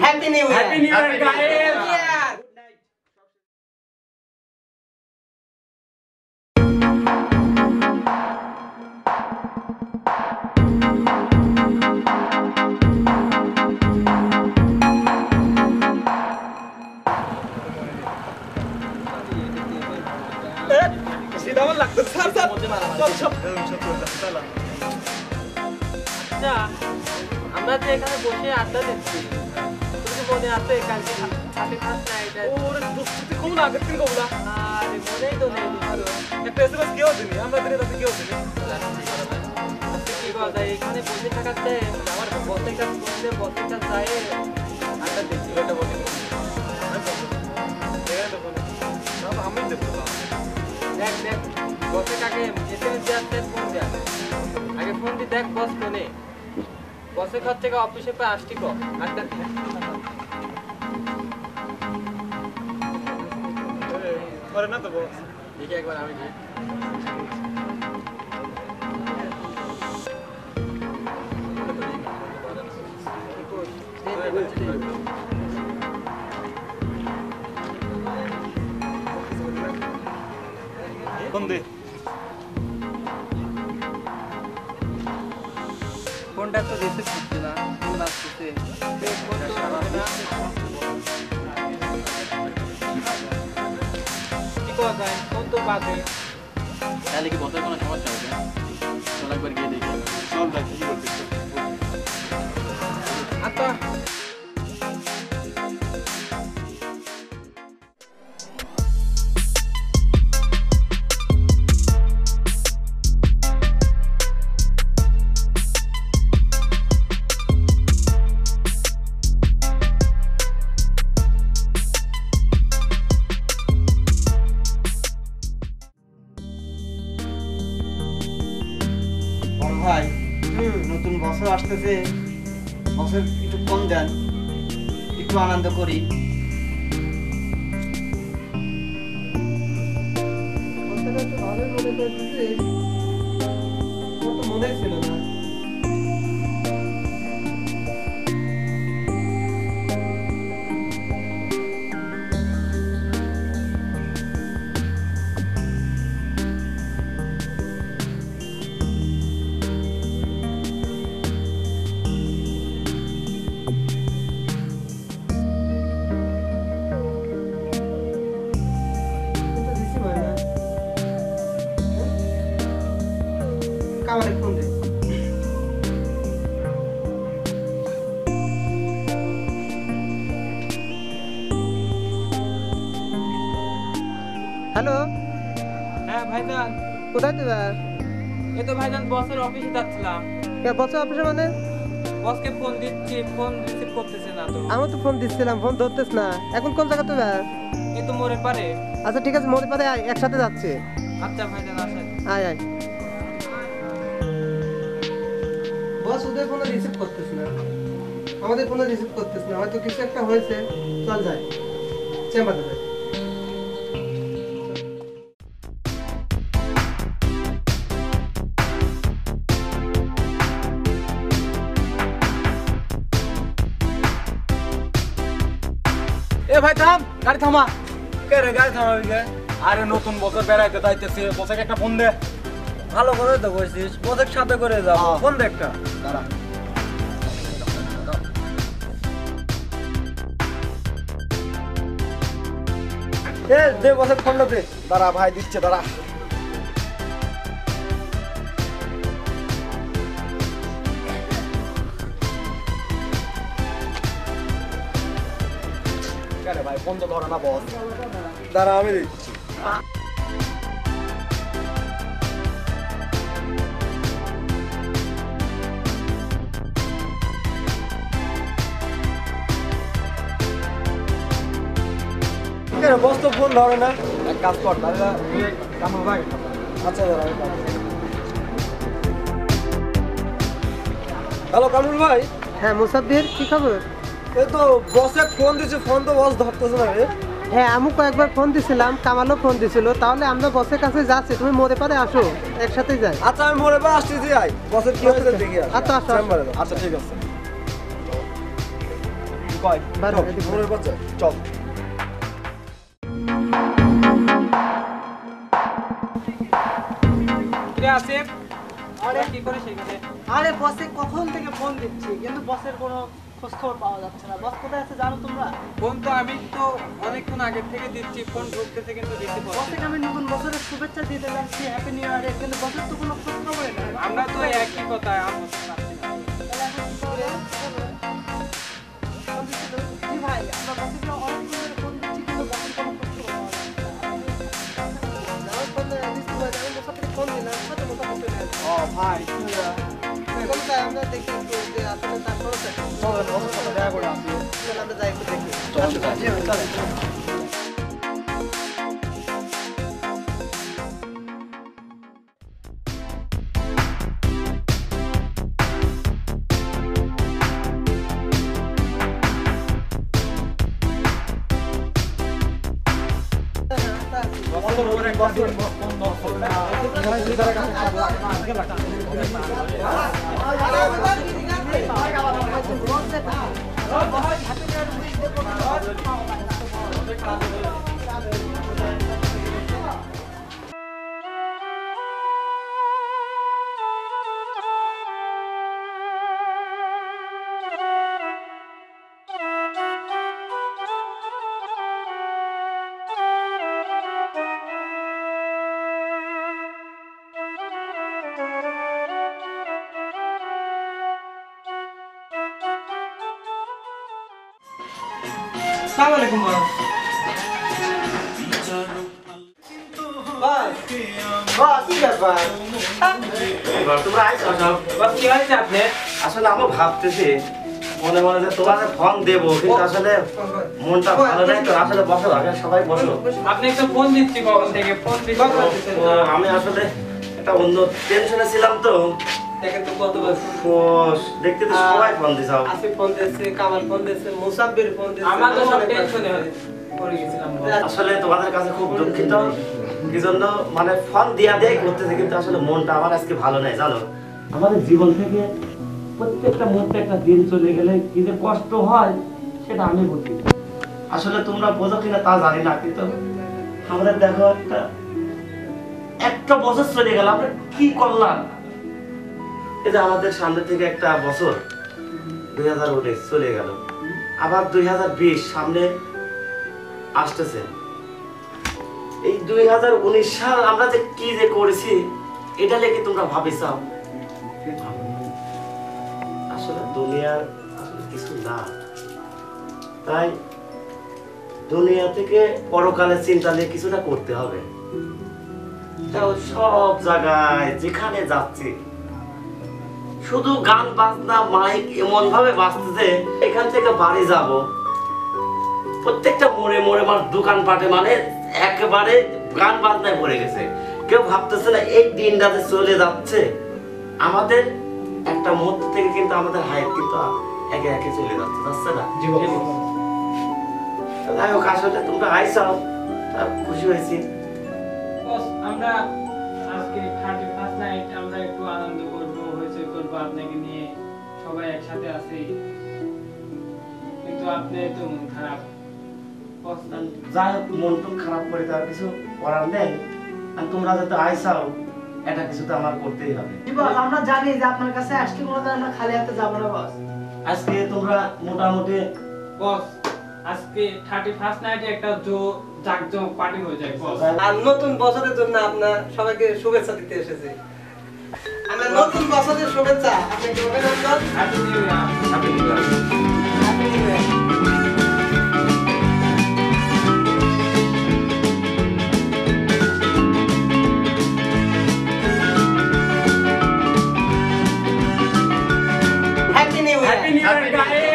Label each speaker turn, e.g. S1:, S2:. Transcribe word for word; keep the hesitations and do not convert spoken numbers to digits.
S1: Happy new year
S2: happy new year guys সিধামান লাগতো sir sir চল সব চল
S3: আচ্ছা আমরা যে এখানে বসে আড্ডা দিচ্ছি তুমি মনে আছে কালকে হাতে খাস না এটা
S2: ওরে দুঃখিত কোন আগে থেকে বলা
S3: আরে মনেই তো নেই আরো
S2: একটা এসএমএস কেউ দিনি আমরা দিনে তাতে কেউ দিনি
S3: কি কথা এখানে বসে থাকাতে আমার বসের কাছে বসে বসের কাছে যায় আড্ডা দিচ্ছি এটা বলে
S2: আমি দেখতে
S3: দেখ দেখ বসে কাকে এসএমএস দেওয়ার ফোন দেয়া আগে ফোন দি দেখ বস ফোনে বসের কাছ থেকে অফিসে পে আসছি কো আড্ডা দি
S2: করে না তো বস
S3: দেখি একবার আমি দি
S2: কোন দে
S3: ফোনটা তো রিসিভ করছে না ফোন আসছে কি কথা ফোন তো বাজে
S4: তাহলে কি বসের কোনো সমস্যা হবে চল একবার গিয়ে দেখি
S2: চল দেখ কি বলছিস
S3: আচ্ছা
S1: ভাই নতুন বছর আসতেছে বছর একটু কম দেন একটু আনন্দ করি মনে ছিল না কামারে ফোন দে হ্যালো
S3: হ্যাঁ ভাইজান
S1: কোথায় তুই
S3: এই তো ভাইজান বসের অফিসে যাচ্ছিলাম
S1: বছর অফিসে মানে
S3: বসকে ফোন দিচ্ছি ফোন রিসিভ করতেছে না তো
S1: আমি তো ফোন দিচ্ছিলাম ফোন ধরতেছ না এখন কোন জায়গা তুই
S3: এই তো মোড়ে পারে
S1: আচ্ছা ঠিক আছে মোড়ে পারে একসাথে যাচ্ছে
S3: আচ্ছা ভাইজান আসেন
S1: আয় আয় বস ওদের ফোনে রিসিভ করতেছ না আমাদের ফোনে রিসিভ করতেছ না হয়তো কিছু একটা হয়েছে চল যাই চেম্বারে যাই
S2: এ ভাই থাম গাড়ি থামা কে রে গাড়ি থামাবি কে আরে নতুন বছর বেড়াইতে যাইতেছে বসে একটা ফোন দে
S3: ভালো করে তো বলছিস বসের সাথে করে যাবো ফোন দে একটা
S2: দাঁড়া
S3: এ দে বসের ফোনটা দে
S2: দাঁড়া ভাই দিচ্ছে দাঁড়া কে রে ভাই ফোন তো ধরে না বস
S3: দাঁড়া আমি দিচ্ছি বস তো ফোন ধরে না
S2: এক কাজ কর দাদা কামড় ভাই
S3: আচ্ছা দাঁড়া হ্যালো কামরুল ভাই
S1: হ্যাঁ মুসাফির কি খবর
S3: এই তো বসে ফোন দিছে ফোন তো বস ধরতেছে না রে
S1: হ্যাঁ আমি কয়েকবার ফোন দিছিলাম কামালও ফোন দিছিল তাহলে আমরা বসের কাছে যাচ্ছি তুমি মোড়ে পারে আসো একসাথে যাই
S3: আচ্ছা আমি মোড়ে বা আসতেছি আই বসের কি হচ্ছে দেখি
S1: আচ্ছা আচ্ছা
S3: চেম্বারে আচ্ছা ঠিক আছে
S2: কয়
S1: বারো,
S2: চল,
S1: এদিকে।
S2: ভ্রমণের পর যা, চল
S3: কে আসিফ আরে কি করে সেখানে
S5: আরে বসে কখন থেকে ফোন দিচ্ছি কিন্তু বসের কোনো খোঁজ খবর পাওয়া যাচ্ছে না। বস কোথায় আছে জানো তোমরা?
S3: ফোন তো আমি তো অনেকক্ষণ আগে থেকে দিচ্ছি, ফোন ঢুকতেছে কিন্তু দিতে পারছি না।
S5: বসকে আমি নতুন বছরের শুভেচ্ছা দিতে যাচ্ছি, হ্যাপি নিউ ইয়ারে, কিন্তু বসের তো কোনো খোঁজ খবরই নাই।
S3: আমরা তো একই কথা আমরা তো পাচ্ছি না।
S5: তাহলে এখন কি করে? ফোন দিচ্ছি তো? জি ভাই, আমরা বসকে অনেকক্ষণ ধরে ফোন দিচ্ছি কিন্তু বসের কোনো খোঁজ খবর পাওয়া যাচ্ছে না।
S1: আমার ফোন রিসিভ হয় না, আমি মোসাফিরকে ফোন দিলাম, সাথে মোসাফির চলে আসবে।
S2: ও ভাই
S1: এখন তাই আমরা দেখি একটু যে আসলে তার খরচ আছে।
S2: চল ওর সাথে দেখা করে আসি
S1: চল আমরা যাই একটু দেখি।
S2: চল চল
S1: আসসালামু আলাইকুম বস। বস, বস, কি ব্যাপার?
S6: এবার তোমরা আইছো সব।
S3: বস কি হয়েছে আপনি?
S6: আসলে আমি ভাবতেছি মনে মনে যে তোমাকে ফোন দেবো কিন্তু আসলে মনটা ভালো নাই তো আসলে বসো আগে সবাই বসো।
S3: আপনি একটা ফোন দিচ্ছি কখন থেকে ফোন দিচ্ছি
S6: ও, আমি আসলে একটা অন্য টেনশনে ছিলাম তো
S1: দেখেন তো কত বস।
S6: ও, দেখতে তো সবাই ফোন দিছাও।
S1: আসিফ ফোন দিচ্ছে, কামাল ফোন দিচ্ছে, মুসাফির ফোন দিচ্ছে।
S3: আমার তো সব
S1: অনেক
S3: টেনশনে
S1: কথা।
S3: পড়ে গেছিলাম বস।
S6: আসলে তোমাদের কাছে খুব দুঃখিত কি জন্য মানে ফোন দিয়া দেয় করতেছে কিন্তু আসলে মনটা আমার আজকে ভালো নাই জানো। আমাদের জীবন থেকে প্রত্যেকটা মুহূর্তে একটা দিন চলে গেলে কি যে কষ্ট হয় সেটা আমি বুঝি। আসলে তোমরা বোঝো কিনা তা জানি না কিন্তু আমাদের দেখো একটা একটা বছর চলে গেল আমরা কি করলাম। এই যে আমাদের সামনে থেকে একটা বছর দুই হাজার উনিশ চলে গেল, আবার দুই হাজার বিশ সামনে আসতেছে। এই দুই হাজার উনিশ সাল আমরা যে কি যে করেছি এটা লেগে তোমরা ভাবিসাও আসলে দুনিয়ার আসলে কিছু না, তাই দুনিয়া থেকে পরকালের চিন্তা নিয়ে কিছুটা করতে হবে। তাও সব জায়গায় যেখানে যাচ্ছি শুধু গান বাজনা মাইক এমন ভাবে বাজতেছে এখান থেকে বাড়ি যাব প্রত্যেকটা মোড়ে মোড়ে আমার দোকান পাটে মানে একেবারে গান বাজনায় ভরে গেছে। কেউ ভাবতেছে না এই দিনটা যে চলে যাচ্ছে আমাদের একটা মুহূর্ত থেকে কিন্তু আমাদের হায়াত কিন্তু একে একে চলে যাচ্ছে যাচ্ছে না। যাই হোক আসলে তোমরা আইসাও তা খুশি হয়েছি।
S3: বস আমরা আজকে থার্টি ফার্স্ট নাইট আমরা একটু আনন্দ করবো, হইচই করবো আপনাকে নিয়ে, সবাই একসাথে আছি, কিন্তু আপনি তো মন খারাপ। বস
S6: যাই হোক মন টন খারাপ করে তার কিছু করার নেই, আর তোমরা যাতে আইসাও এটা কিছু তো আমার করতেই হবে।
S5: জি বস, আমরা জানি যে আপনার কাছে আসলে কোনোদিন আমরা খালি হাতে যাবো না বস।
S6: আজকে তোমরা মোটামুটি
S3: বস আজকে থার্টি ফার্স্ট নাইটে একটা জো জাকজমক পার্টি হয়ে যায় বস।
S1: আর নতুন বছরের জন্য আপনার সবাইকে শুভেচ্ছা দিতে এসেছি। আমরা নতুন বছরের শুভেচ্ছা আপনাকে অভিনন্দন।
S3: Happy new year.
S6: happy new year।
S1: Happy New Year। Happy New Year।
S3: Happy new year guys.